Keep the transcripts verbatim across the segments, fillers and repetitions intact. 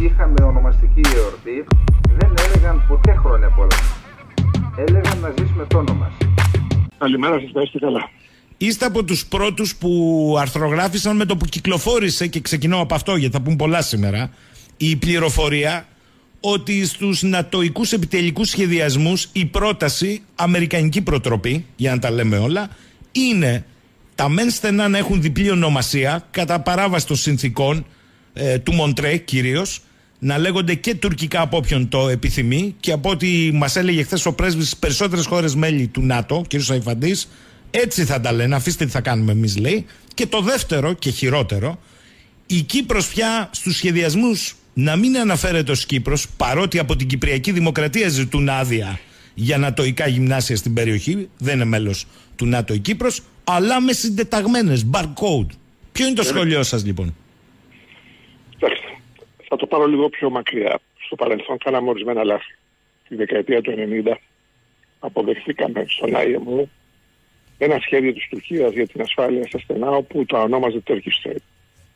είχαμε ονομαστική εορτή, δεν έλεγαν ποτέ χρόνια πολλά. Έλεγαν να ζήσουμε το όνομα. Καλημέρα σας, να είστε καλά. Είστε από τους πρώτους που αρθρογράφησαν με το που κυκλοφόρησε, και ξεκινώ από αυτό γιατί θα πούμε πολλά σήμερα, η πληροφορία ότι στους νατοικούς επιτελικούς σχεδιασμούς η πρόταση, αμερικανική προτροπή, για να τα λέμε όλα, είναι τα μεν στενά να έχουν διπλή ονομασία κατά παράβαση των συνθήκων ε, του Μοντρέ κυρίως, να λέγονται και τουρκικά από όποιον το επιθυμεί, και από ό,τι μας έλεγε χθες ο πρέσβης στις περισσότερες χώρες μέλη του ΝΑΤΟ, κ. Σαϊφαντής, έτσι θα τα λένε, αφήστε τι θα κάνουμε εμείς, λέει. Και το δεύτερο και χειρότερο, η Κύπρος πια στους σχεδιασμούς να μην αναφέρεται ως Κύπρος, παρότι από την Κυπριακή Δημοκρατία ζητούν άδεια για νατοικά γυμνάσια στην περιοχή, δεν είναι μέλος του ΝΑΤΟ η Κύπρος, αλλά με συντεταγμένες, barcode. Ποιο είναι το σχόλιο σας λοιπόν? Κοιτάξτε, θα το πάρω λίγο πιο μακριά. Στο παρελθόν κάναμε ορισμένα λάθη. Τη δεκαετία του ενενήντα αποδεχθήκαμε στον άι εμ ο ένα σχέδιο της Τουρκίας για την ασφάλεια στα στενά, όπου το ονόμαζε Turkish Strait.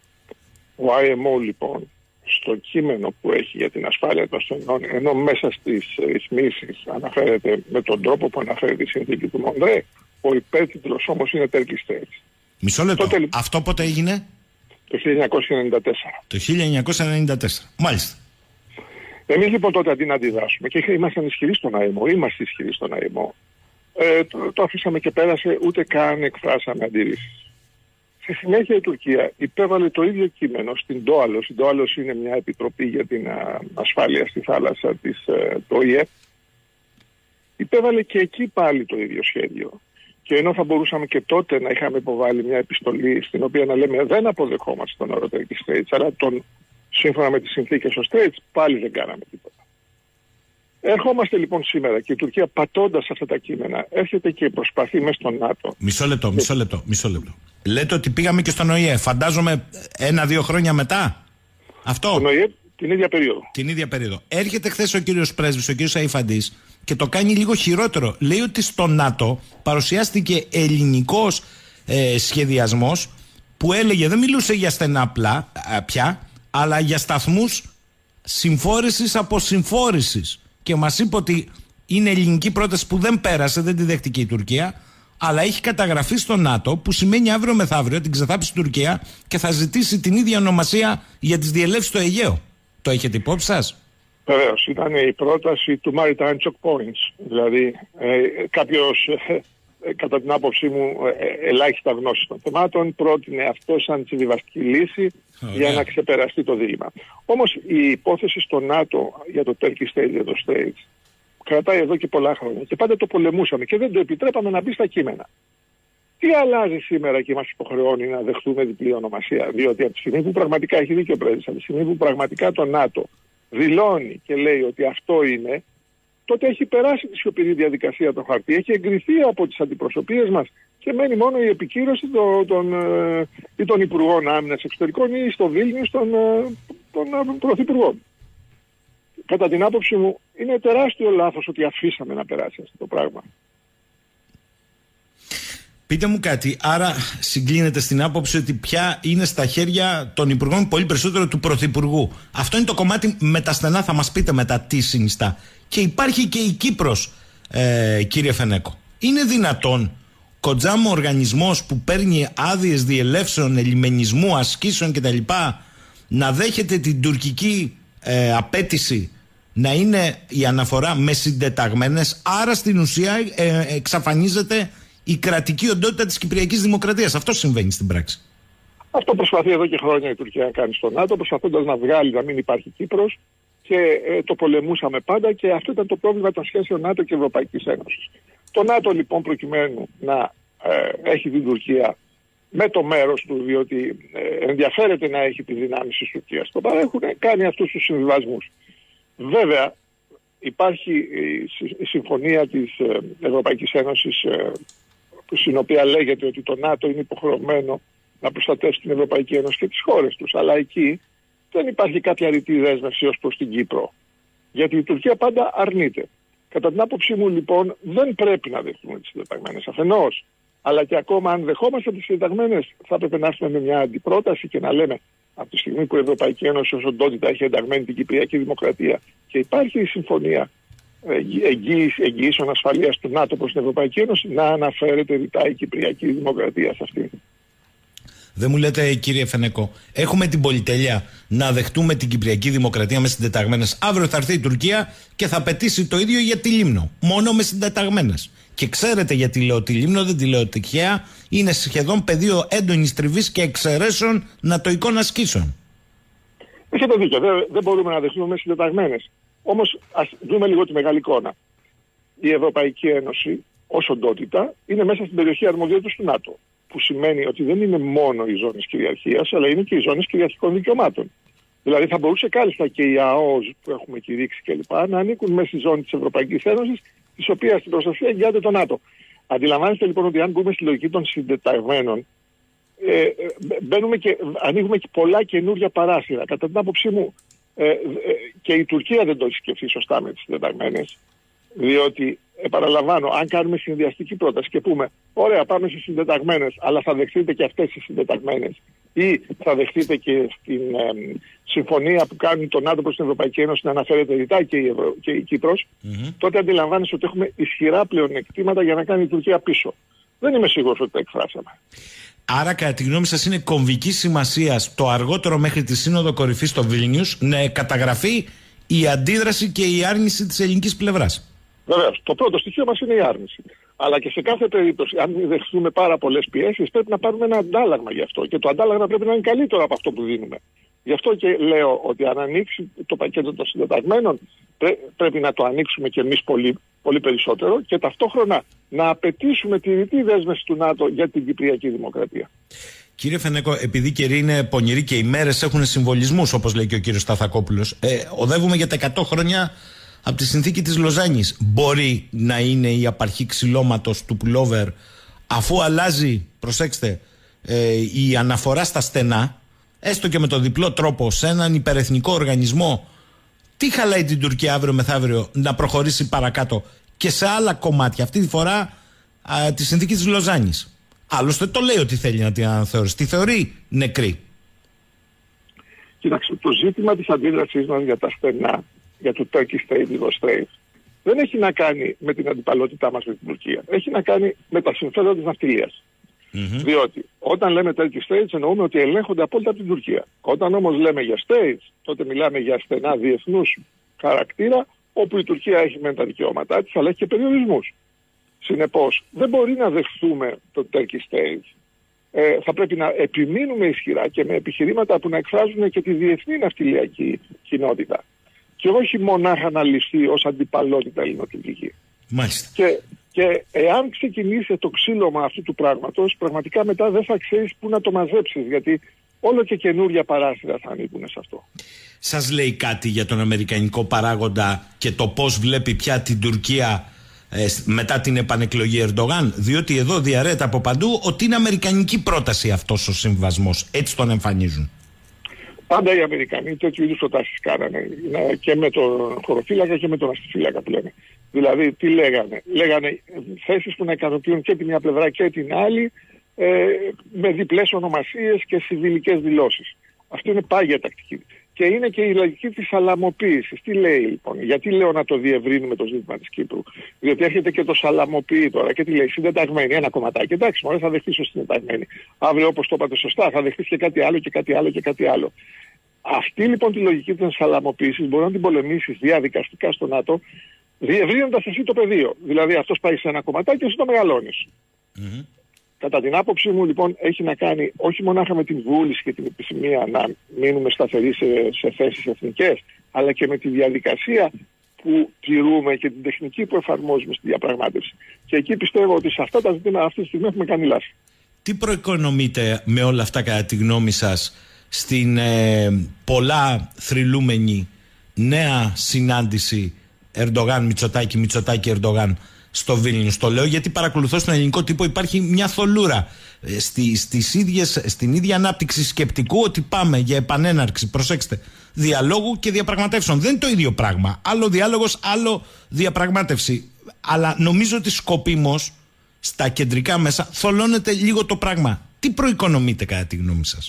Ο άι εμ ο λοιπόν, στο κείμενο που έχει για την ασφάλεια των στενών, ενώ μέσα στις ρυθμίσεις αναφέρεται με τον τρόπο που αναφέρεται η συνθήκη του Μοντρέ, ο υπέρτιτλος όμως είναι Turkish Strait. Μισό λεπτό. Τότε, αυτό πότε έγινε? Το χίλια εννιακόσια ενενήντα τέσσερα. Το χίλια εννιακόσια ενενήντα τέσσερα. Μάλιστα. Εμείς λοιπόν τότε αντί να αντιδράσουμε, και ήμασταν ισχυροί στον άι εμ ο, είμαστε ισχυροί στον άι εμ ο, ε, το, το αφήσαμε και πέρασε, ούτε καν εκφράσαμε αντίρρηση. Στη συνέχεια η Τουρκία υπέβαλε το ίδιο κείμενο στην Ντόαλος. Η Ντόαλος είναι μια επιτροπή για την α, ασφάλεια στη θάλασσα της το ΟΗΕ. Υπέβαλε και εκεί πάλι το ίδιο σχέδιο. Και ενώ θα μπορούσαμε και τότε να είχαμε υποβάλει μια επιστολή στην οποία να λέμε δεν αποδεχόμαστε τον όρο Turkish Straits, αλλά τον, σύμφωνα με τις συνθήκες ο Straits, πάλι δεν κάναμε τίποτα. Ερχόμαστε λοιπόν σήμερα και η Τουρκία, πατώντας αυτά τα κείμενα, έρχεται και προσπαθεί μέσα στον ΝΑΤΟ. Μισό λεπτό, μισό λεπτό, μισό λεπτό. Λέτε ότι πήγαμε και στον ΟΗΕ, φαντάζομαι ένα-δύο χρόνια μετά. Αυτό. Στον ΟΗΕ την ίδια περίοδο. Την ίδια περίοδο. Έρχεται χθες ο κύριος πρέσβης, ο κύριος Σαϊφαντής, και το κάνει λίγο χειρότερο. Λέει ότι στο ΝΑΤΟ παρουσιάστηκε ελληνικός ε, σχεδιασμός που έλεγε, δεν μιλούσε για στενά απλά πια, αλλά για σταθμούς συμφόρησης από συμφόρησης. Και μας είπε ότι είναι ελληνική πρόταση που δεν πέρασε, δεν τη δέχτηκε η Τουρκία, αλλά έχει καταγραφεί στο ΝΑΤΟ, που σημαίνει αύριο μεθαύριο την ξεθάψει η Τουρκία και θα ζητήσει την ίδια ονομασία για τις διελεύσεις στο Αιγαίο. Το έχετε υπόψη σας? Βεβαίως, ήταν η πρόταση του Maritime Choke Points. Δηλαδή, ε, κάποιος, ε, κατά την άποψή μου, ε, ελάχιστα γνώση των θεμάτων, πρότεινε αυτό σαν συμβιβαστική λύση oh, για yeah. να ξεπεραστεί το δίλημμα. Όμως η υπόθεση στο ΝΑΤΟ για το Turkish Strait, για το Straits, κρατάει εδώ και πολλά χρόνια. Και πάντα το πολεμούσαμε και δεν το επιτρέπαμε να μπει στα κείμενα. Τι αλλάζει σήμερα και μας υποχρεώνει να δεχτούμε διπλή ονομασία? Διότι από τη στιγμή που πραγματικά, έχει δίκιο ο πρέσβης, από τη στιγμή που πραγματικά το ΝΑΤΟ δηλώνει και λέει ότι αυτό είναι, τότε έχει περάσει τη σιωπηρή διαδικασία το χαρτί, έχει εγκριθεί από τις αντιπροσωπείες μας και μένει μόνο η επικύρωση των, των, ή των Υπουργών Άμυνας Εξωτερικών ή στο Βίλνιους των, των Πρωθυπουργών. Κατά την άποψή μου είναι τεράστιο λάθος ότι αφήσαμε να περάσει αυτό το πράγμα. Πείτε μου κάτι, άρα συγκλίνεται στην άποψη ότι πια είναι στα χέρια των Υπουργών, πολύ περισσότερο του Πρωθυπουργού. Αυτό είναι το κομμάτι με τα στενά, θα μας πείτε μετά τι συνιστά. Και υπάρχει και η Κύπρος, ε, κύριε Φενέκο. Είναι δυνατόν κοντζάμο οργανισμός που παίρνει άδειες διελεύσεων, ελιμενισμού, ασκήσεων κτλ. Να δέχεται την τουρκική ε, απέτηση να είναι η αναφορά με συντεταγμένες, άρα στην ουσία ε, εξαφανίζεται η κρατική οντότητα της Κυπριακής Δημοκρατίας. Αυτό συμβαίνει στην πράξη. Αυτό προσπαθεί εδώ και χρόνια η Τουρκία να κάνει στο ΝΑΤΟ, προσπαθώντας να βγάλει να μην υπάρχει Κύπρος, και ε, το πολεμούσαμε πάντα, και αυτό ήταν το πρόβλημα των σχέσεων ΝΑΤΟ και Ευρωπαϊκής Ένωσης. Το ΝΑΤΟ λοιπόν, προκειμένου να ε, έχει την Τουρκία με το μέρος του, διότι ε, ενδιαφέρεται να έχει τις δυνάμεις της Τουρκίας, το παρέχουν, κάνει αυτούς τους συμβιβασμούς. Βέβαια, υπάρχει η συμφωνία της Ευρωπαϊκής Ένωσης, στην οποία λέγεται ότι το ΝΑΤΟ είναι υποχρεωμένο να προστατεύσει την Ευρωπαϊκή Ένωση και τις χώρες τους. Αλλά εκεί δεν υπάρχει κάποια ρητή δέσμευση ως προς την Κύπρο. Γιατί η Τουρκία πάντα αρνείται. Κατά την άποψή μου λοιπόν δεν πρέπει να δεχτούμε τις συντεταγμένες αφενός. Αλλά και ακόμα αν δεχόμαστε τις συντεταγμένες, θα πρέπει να έρθουμε με μια αντιπρόταση και να λέμε Από τη στιγμή που η Ευρωπαϊκή Ένωση ως οντότητα έχει ενταγμένη την Κυπριακή Δημοκρατία και υπάρχει η συμφωνία εγγυήσεων ασφαλείας του ΝΑΤΟ προς την Ευρωπαϊκή Ένωση, να αναφέρεται ρητά η Κυπριακή Δημοκρατία σε αυτήν. Δεν μου λέτε, κύριε Φενεκό, έχουμε την πολυτέλεια να δεχτούμε την Κυπριακή Δημοκρατία με συντεταγμένες? Αύριο θα έρθει η Τουρκία και θα πετήσει το ίδιο για τη Λίμνο. Μόνο με συντεταγμένες. Και ξέρετε γιατί λέω τη Λίμνο, δεν τη λέω τυχαία. Είναι σχεδόν πεδίο έντονης τριβής και εξαιρέσεων νατοικών ασκήσεων. Έχετε δίκιο. Δεν, δεν μπορούμε να δεχτούμε με συντεταγμένες. Όμως ας δούμε λίγο τη μεγάλη εικόνα. Η Ευρωπαϊκή Ένωση ως οντότητα είναι μέσα στην περιοχή αρμοδιότητας του ΝΑΤΟ. Που σημαίνει ότι δεν είναι μόνο οι ζώνες κυριαρχίας, αλλά είναι και οι ζώνες κυριαρχικών δικαιωμάτων. Δηλαδή θα μπορούσε κάλλιστα και οι ΑΟΣ που έχουμε κηρύξει κλπ. Να ανήκουν μέσα στη ζώνη της Ευρωπαϊκής Ένωσης, της οποίας την προστασία εγγυάται το ΝΑΤΟ. Αντιλαμβάνεστε λοιπόν ότι αν μπούμε στη λογική των συντεταγμένων, ε, μπαίνουμε και ανοίγουμε και πολλά καινούργια παράθυρα. Κατά την άποψή μου, ε, ε, και η Τουρκία δεν το έχει σκεφτεί σωστά με τις συντεταγμένες, διότι, επαναλαμβάνω, αν κάνουμε συνδυαστική πρόταση και πούμε, ωραία, πάμε στις συντεταγμένες, αλλά θα δεχτείτε και αυτές τις συντεταγμένες, ή θα δεχτείτε και στην ε, συμφωνία που κάνει το ΝΑΤΟ προς την Ευρωπαϊκή Ένωση να αναφέρεται ρητά και η, Ευρω... και η Κύπρος, mm-hmm. τότε αντιλαμβάνεσαι ότι έχουμε ισχυρά πλεονεκτήματα για να κάνει η Τουρκία πίσω. Δεν είμαι σίγουρος ότι τα εκφράσαμε. Άρα, κατά τη γνώμη σας, είναι κομβική σημασία το αργότερο μέχρι τη Σύνοδο Κορυφής στο Βίλνιους να καταγραφεί η αντίδραση και η άρνηση της ελληνικής πλευράς. Βεβαίως. Το πρώτο στοιχείο μας είναι η άρνηση. Αλλά και σε κάθε περίπτωση, αν δεχθούμε πάρα πολλές πιέσεις, πρέπει να πάρουμε ένα αντάλλαγμα γι' αυτό. Και το αντάλλαγμα πρέπει να είναι καλύτερο από αυτό που δίνουμε. Γι' αυτό και λέω ότι αν ανοίξει το πακέτο των συντεταγμένων, πρέ, πρέπει να το ανοίξουμε κι εμείς πολύ, πολύ περισσότερο και ταυτόχρονα να απαιτήσουμε τη ρητή δέσμευση του ΝΑΤΟ για την Κυπριακή Δημοκρατία. Κύριε Φενέκο, επειδή καιροί είναι πονηροί και οι μέρες έχουν συμβολισμούς, όπως λέει και ο κύριος Σταθακόπουλος, ε, οδεύουμε για τα εκατό χρόνια από τη συνθήκη της Λοζάνης. Μπορεί να είναι η απαρχή ξυλώματος του πουλόβερ, αφού αλλάζει, προσέξτε, ε, η αναφορά στα στενά, έστω και με το διπλό τρόπο, σε έναν υπερεθνικό οργανισμό? Τι χαλάει την Τουρκία αύριο μεθαύριο να προχωρήσει παρακάτω και σε άλλα κομμάτια, αυτή τη φορά α, τη συνθήκη της Λοζάνης? Άλλωστε το λέει ότι θέλει να την αναθεωρήσει. Τη θεωρεί νεκρή. Κοιτάξτε, το ζήτημα της αντίδρασής μας για τα στενά, για το Turkish Strait, Lido Strait, δεν έχει να κάνει με την αντιπαλότητά μας με την Τουρκία. Έχει να κάνει με τα συμφέροντα της ναυτιλίας. Mm-hmm. Διότι όταν λέμε Turkish Straits εννοούμε ότι ελέγχονται απόλυτα από την Τουρκία. Όταν όμως λέμε για Straits, τότε μιλάμε για στενά διεθνούς χαρακτήρα, όπου η Τουρκία έχει μεν τα δικαιώματά της, αλλά έχει και περιορισμούς. Συνεπώς, δεν μπορεί να δεχθούμε το Turkish Straits. Ε, θα πρέπει να επιμείνουμε ισχυρά και με επιχειρήματα που να εκφράζουν και τη διεθνή ναυτιλιακή κοινότητα. Και όχι μονάχα να ληφθεί ως αντιπαλότητα ελληνοτουρκική. Μάλιστα. Και, και εάν ξεκινήσει το ξύλωμα αυτού του πράγματος, πραγματικά μετά δεν θα ξέρεις πού να το μαζέψεις, γιατί όλο και καινούρια παράθυρα θα ανήκουν σε αυτό. Σας λέει κάτι για τον αμερικανικό παράγοντα και το πώς βλέπει πια την Τουρκία ε, μετά την επανεκλογή Ερντογάν? Διότι εδώ διαρρέεται από παντού ότι είναι αμερικανική πρόταση αυτός ο συμβασμός. Έτσι τον εμφανίζουν. Πάντα οι Αμερικανοί τέτοιου είδους προτάσεις κάνανε, και με τον χωροφύλακα και με τον αστιφύλακα που λένε. Δηλαδή, τι λέγανε? Λέγανε θέσεις που να ικανοποιούν και τη μια πλευρά και την άλλη, ε, με διπλές ονομασίες και συμβιλικές δηλώσεις. Αυτό είναι πάγια τακτική. Και είναι και η λογική της σαλαμοποίησης. Τι λέει λοιπόν? Γιατί λέω να το διευρύνουμε το ζήτημα της Κύπρου? Διότι έρχεται και το σαλαμοποιεί τώρα και τι λέει? Συντεταγμένη, ένα κομματάκι. Εντάξει, μωρέ, θα δεχτείς ως συντεταγμένη. Αύριο, όπως το είπατε σωστά, θα δεχτείς και κάτι άλλο και κάτι άλλο και κάτι άλλο. Αυτή λοιπόν τη λογική της σαλαμοποίησης μπορεί να την πολεμήσεις διαδικαστικά στο ΝΑΤΟ, διευρύνοντας εσύ το πεδίο. Δηλαδή αυτός πάει σε ένα κομματάκι και εσύ το μεγαλώνεις. Mm-hmm. Κατά την άποψή μου λοιπόν έχει να κάνει όχι μονάχα με την βούληση και την επιθυμία να μείνουμε σταθεροί σε, σε θέσεις εθνικές, αλλά και με τη διαδικασία που τηρούμε και την τεχνική που εφαρμόζουμε στη διαπραγμάτευση. Και εκεί πιστεύω ότι σε αυτά τα ζητήματα αυτή τη στιγμή έχουμε κάνει λάθη. Τι προοικονομείτε με όλα αυτά κατά τη γνώμη σας στην ε, πολλά θρυλούμενη νέα συνάντηση Ερντογάν, Μητσοτάκη, Μητσοτάκη, Ερντογάν στο Βίλνιους? Το λέω γιατί παρακολουθώ στον ελληνικό τύπο υπάρχει μια θολούρα ε, στη, στις ίδιες, στην ίδια ανάπτυξη σκεπτικού ότι πάμε για επανέναρξη, προσέξτε, διαλόγου και διαπραγματεύσεων. Δεν είναι το ίδιο πράγμα. Άλλο διάλογος, άλλο διαπραγμάτευση. Αλλά νομίζω ότι σκοπίμως στα κεντρικά μέσα θολώνεται λίγο το πράγμα. Τι προοικονομείτε κατά τη γνώμη σας?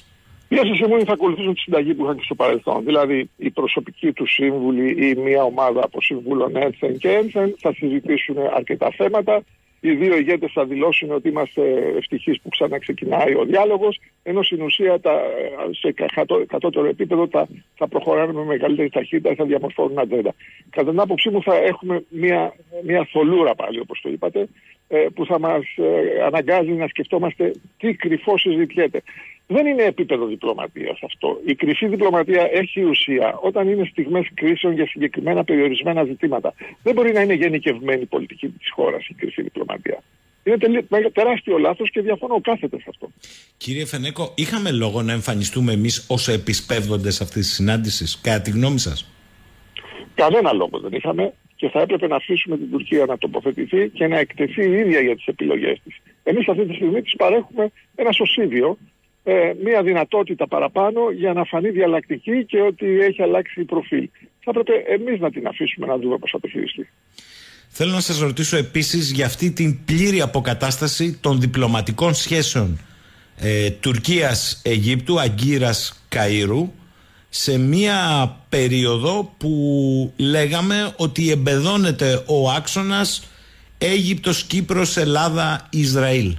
Οι έσσεσεμόνοι θα ακολουθήσουν τη συνταγή που είχαν και στο παρελθόν. Δηλαδή, οι προσωπικοί του σύμβουλοι ή μια ομάδα από συμβούλων ένθεν και ένθεν θα συζητήσουν αρκετά θέματα. Οι δύο ηγέτες θα δηλώσουν ότι είμαστε ευτυχείς που ξαναξεκινάει ο διάλογος, ενώ στην ουσία τα, σε κατώτερο επίπεδο θα, θα προχωράνε με μεγαλύτερη ταχύτητα, θα διαμορφώνουν ατζέντα. Κατά την άποψή μου θα έχουμε μια, μια θολούρα πάλι, όπως το είπατε, που θα μας αναγκάζει να σκεφτόμαστε τι κρυφό συζητιέται. Δεν είναι επίπεδο διπλωματίας αυτό. Η κρυφή διπλωματία έχει ουσία όταν είναι στιγμές κρίσεων για συγκεκριμένα περιορισμένα ζητήματα. Δεν μπορεί να είναι γενικευμένη η πολιτική της χώρας η κρυφή διπλωματία. Είναι τελει... τεράστιο λάθος και διαφωνώ κάθετα σε αυτό. Κύριε Φενέκο, είχαμε λόγο να εμφανιστούμε εμείς ως επισπεύδοντες αυτής της συνάντησης, κατά τη γνώμη σας? Κανένα λόγο δεν είχαμε και θα έπρεπε να αφήσουμε την Τουρκία να τοποθετηθεί και να εκτεθεί η ίδια για τις επιλογές της. Εμείς αυτή τη στιγμή της παρέχουμε ένα σωσίδιο, ε, μια δυνατότητα παραπάνω για να φανεί διαλλακτική και ότι έχει αλλάξει προφίλ. Θα έπρεπε εμείς να την αφήσουμε να δούμε πώς θα το χειριστεί. Θέλω να σας ρωτήσω επίσης για αυτή την πλήρη αποκατάσταση των διπλωματικών σχέσεων ε, Τουρκίας-Αιγύπτου, Αγκύρας-Καΐρου, σε μία περίοδο που λέγαμε ότι εμπεδώνεται ο άξονας Αίγυπτος, Κύπρος, Ελλάδα, Ισραήλ.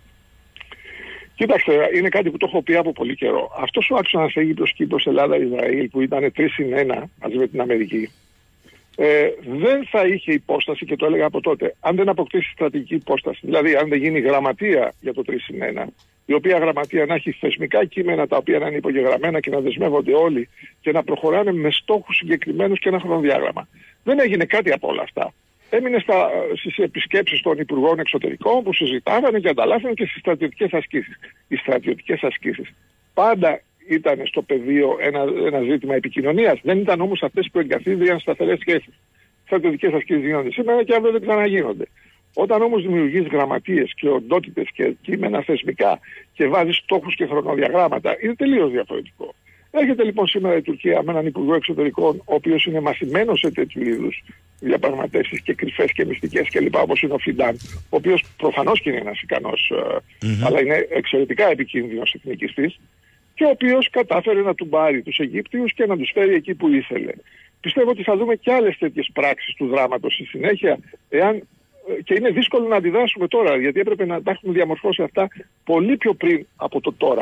Κοίταξε, είναι κάτι που το έχω πει από πολύ καιρό. Αυτός ο άξονας Αίγυπτος, Κύπρος, Ελλάδα, Ισραήλ που ήταν τρεις συν ένα μαζί με την Αμερική, ε, δεν θα είχε υπόσταση, και το έλεγα από τότε, αν δεν αποκτήσει στρατηγική υπόσταση. Δηλαδή, αν δεν γίνει γραμματεία για το τρεις συν ένα, η οποία γραμματεία να έχει θεσμικά κείμενα τα οποία να είναι υπογεγραμμένα και να δεσμεύονται όλοι και να προχωράνε με στόχους συγκεκριμένους και ένα χρονοδιάγραμμα. Δεν έγινε κάτι από όλα αυτά. Έμεινε στα, στις επισκέψεις των Υπουργών Εξωτερικών που συζητάγανε και ανταλλάσσανε και στις στρατιωτικές ασκήσεις. Οι στρατιωτικές ασκήσεις πάντα ήταν στο πεδίο ένα, ένα ζήτημα επικοινωνίας. Δεν ήταν όμως αυτές που εγκαθίδρυαν σταθερές σχέσεις. Στρατιωτικές ασκήσεις γίνονται σήμερα και αύριο δεν ξαναγίνονται. Όταν όμως δημιουργείς γραμματείες και οντότητες και κείμενα θεσμικά και βάζεις στόχους και χρονοδιαγράμματα, είναι τελείως διαφορετικό. Έρχεται λοιπόν σήμερα η Τουρκία με έναν Υπουργό Εξωτερικών, ο οποίος είναι μαθημένος σε τέτοιου είδους διαπραγματεύσεις και κρυφές και μυστικές κλπ. Όπως είναι ο Φιντάν, ο οποίος προφανώς και είναι ένας ικανός, mm-hmm. αλλά είναι εξαιρετικά επικίνδυνος εθνικιστής, και ο οποίος κατάφερε να του πάρει τους Αιγύπτιους και να τους φέρει εκεί που ήθελε. Πιστεύω ότι θα δούμε και άλλες τέτοιες πράξεις του δράματος στη συνέχεια, εάν. Και είναι δύσκολο να αντιδράσουμε τώρα, γιατί έπρεπε να τα έχουμε διαμορφώσει αυτά πολύ πιο πριν από το τώρα.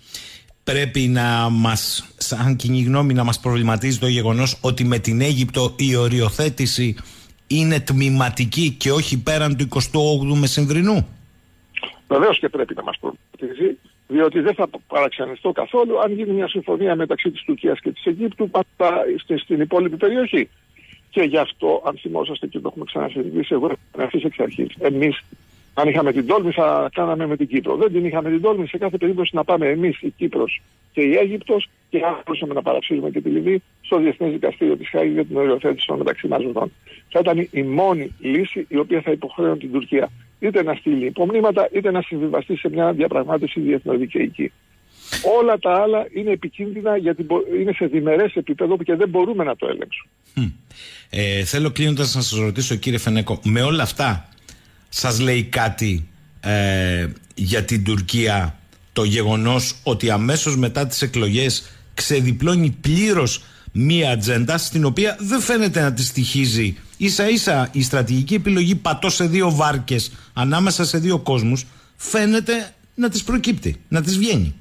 Πρέπει να μας, σαν κοινή γνώμη, να μας προβληματίζει το γεγονός ότι με την Αίγυπτο η οριοθέτηση είναι τμηματική και όχι πέραν του εικοστού όγδοου Μεσημβρινού. Βεβαίως και πρέπει να μας προβληματίζει, διότι δεν θα παραξενευτώ καθόλου αν γίνει μια συμφωνία μεταξύ της Τουρκίας και της Αιγύπτου στην υπόλοιπη περιοχή. Και γι' αυτό, αν θυμόσαστε και το έχουμε ξανασυζητήσει, εγώ ευθύς εξ αρχής. Εμείς, αν είχαμε την τόλμη, θα κάναμε με την Κύπρο. Δεν την είχαμε την τόλμη, σε κάθε περίπτωση να πάμε εμείς, η Κύπρος και η Αίγυπτος, και αν μπορούσαμε να παραψήσουμε και τη Λιβύη στο Διεθνές Δικαστήριο της Χάγης για την οριοθέτηση των μεταξύ μας ζωτών. Θα ήταν η μόνη λύση η οποία θα υποχρέωνε την Τουρκία είτε να στείλει υπομνήματα, είτε να συμβιβαστεί σε μια διαπραγμάτευση διεθνοδικαϊκή. Όλα τα άλλα είναι επικίνδυνα γιατί είναι σε διμερές επίπεδο και δεν μπορούμε να το ελέγξουμε. Mm. Ε, θέλω κλείνοντας να σας ρωτήσω, κύριε Φενέκο, με όλα αυτά σας λέει κάτι ε, για την Τουρκία το γεγονός ότι αμέσως μετά τις εκλογές ξεδιπλώνει πλήρως μία ατζέντα στην οποία δεν φαίνεται να τη στοιχίζει ίσα ίσα η στρατηγική επιλογή πατώ σε δύο βάρκες ανάμεσα σε δύο κόσμους, φαίνεται να της προκύπτει, να της βγαίνει.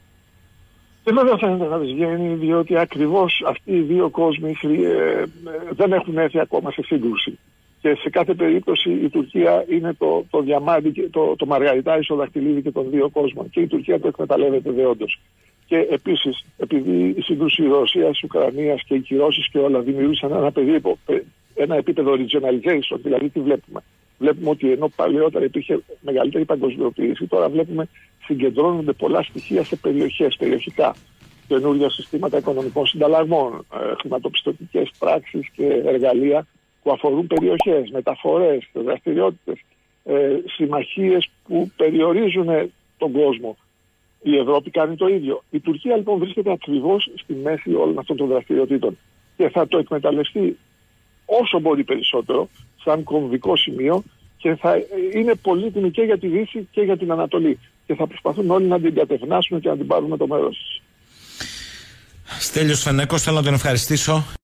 Δεν βέβαια φαίνεται να τις βγαίνει, διότι ακριβώς αυτοί οι δύο κόσμοι ε, δεν έχουν έρθει ακόμα σε σύγκρουση. Και σε κάθε περίπτωση η Τουρκία είναι το, το διαμάντι, το, το μαργαριτάρι στο δαχτυλίδι και των δύο κόσμων. Και η Τουρκία το εκμεταλλεύεται δεόντως. Και επίσης, επειδή η σύγκρουση Ρωσίας, Ουκρανίας και οι κυρώσεις και όλα δημιούργησαν ένα, περίπο, ένα επίπεδο regionalization, δηλαδή τι βλέπουμε. Βλέπουμε ότι ενώ παλαιότερα υπήρχε μεγαλύτερη παγκοσμιοποίηση, τώρα βλέπουμε συγκεντρώνονται πολλά στοιχεία σε περιοχές, περιοχικά. Καινούργια συστήματα οικονομικών συνταλλαγμών, χρηματοπιστωτικές πράξεις και εργαλεία που αφορούν περιοχές, μεταφορές, δραστηριότητες, ε, συμμαχίες που περιορίζουν τον κόσμο. Η Ευρώπη κάνει το ίδιο. Η Τουρκία λοιπόν βρίσκεται ακριβώς στη μέση όλων αυτών των δραστηριοτήτων και θα το εκμεταλλευτεί όσο μπορεί περισσότερο σαν κομβικό σημείο και θα είναι πολύτιμη και για τη Δύση και για την Ανατολή και θα προσπαθούν όλοι να την κατευνάσουν και να την πάρουν με το μέρος της. Στέλιος Φενέκος, θέλω να τον ευχαριστήσω.